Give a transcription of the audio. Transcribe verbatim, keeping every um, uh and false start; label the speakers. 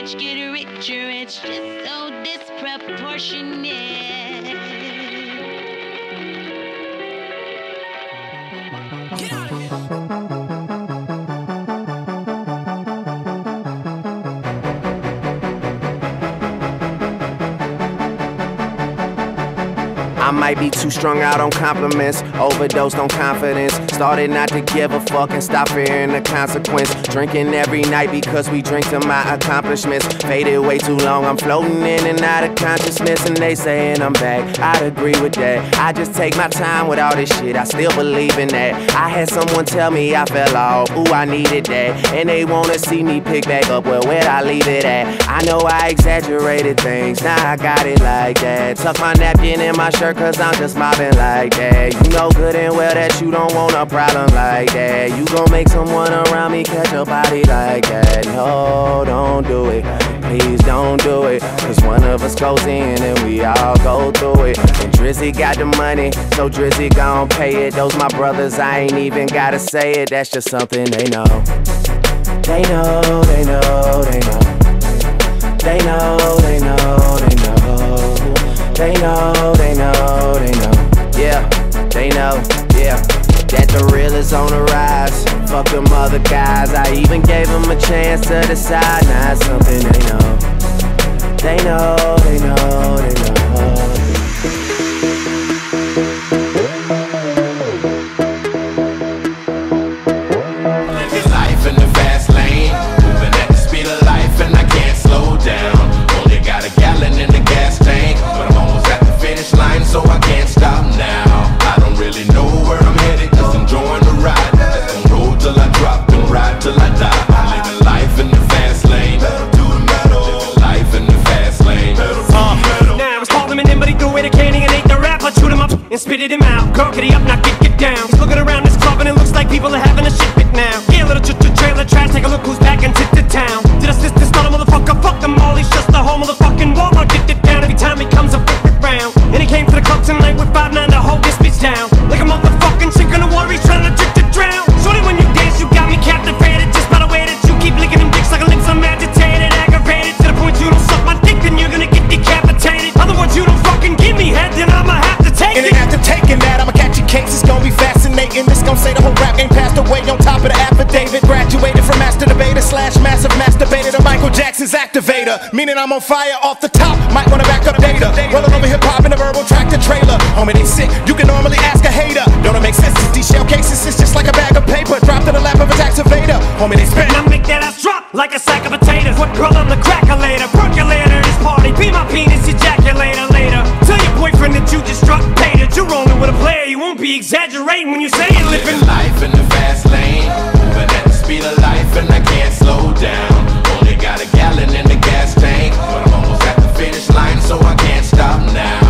Speaker 1: rich get richer, it's just so disproportionate. Get out of here.
Speaker 2: I might be too strung out on compliments, overdosed on confidence. Started not to give a fuck and stop fearing the consequence. Drinking every night because we drink to my accomplishments. Faded way too long, I'm floating in and out of consciousness. And they saying I'm back, I'd agree with that. I just take my time with all this shit, I still believe in that. I had someone tell me I fell off, ooh I needed that. And they wanna see me pick back up, well where'd I leave it at? I know I exaggerated things, now I got it like that. Tuck my napkin in my shirt cause I'm just mobbing like that. You know good and well that you don't want a problem like that. You gon' make someone around me catch a body like that. No, don't do it, please don't do it. Cause one of us goes in and we all go through it. And Drizzy got the money, so Drizzy gon' pay it. Those my brothers, I ain't even gotta say it. That's just something they know. They know, they know, they know. They know, they know, they know. They know, they know, they know. Yeah, they know, yeah. That the real is on the rise. Fuck them other guys, I even gave them a chance to decide. Now it's something they know. They know, they know, they know.
Speaker 3: Living life in the fast lane, moving at the speed of life and I can't slow down. Only got a gallon in the gas tank, but I'm almost at the finish line, so I can't stop now. I don't really know where I'm headed, just enjoying the ride. Just gon' roll till I drop and ride till I die. I'm living life in the fast lane, living life in the fast lane.
Speaker 4: Uh, now I was calling him in, but he threw away the candy and ate the rap. I chewed him up and spitted him out. Girl, get up, now get, get down. He's looking around this club and it looks like people are having a shit fit now. Yeah, little ch ch trailer trash, take a look who's back into the town. Did I assist this little motherfucker? Fuck them all, he's just a whole motherfucking Walmart. Get it down every time he comes up round. And he came to the club tonight with five nine to hold this bitch down. Like a motherfucking chick in the water, he's trying to trick to drown. Shorty, when you dance, you got me captivated. Just by the way that you keep licking them dicks like a lips, I'm agitated, aggravated. To the point you don't suck my dick, then you're gonna get decapitated. Other words, you don't fucking give me head, then I'ma have to take it.
Speaker 5: And after taking that, I'ma catch a case, it's gonna be fascinating. This gon' say the whole rap game passed away on top of the affidavit. Graduated from master debater slash massive masturbator to Michael Jackson's activator. Meaning I'm on fire off the top, might wanna back up data. Rolling over hip-hop in a verbal tractor trailer. Homie, they sick, you can normally ask a hater. Don't it make sense? These shell cases, it's just like a bag of paper dropped in the lap of a taxivator. Homie, they spit.
Speaker 4: And I make that ass drop like a sack of potatoes. What girl, I'm the crackulator, percolator. This party, be my penis ejaculator later. Tell your boyfriend that you just struck paid it. You're rolling with a player, you won't be exaggerating when you say it.
Speaker 3: Living life in the fast lane, moving at the speed of life and I can't slow down. Only got a gallon in the gas tank, but I'm almost at the finish line, so I can't stop now.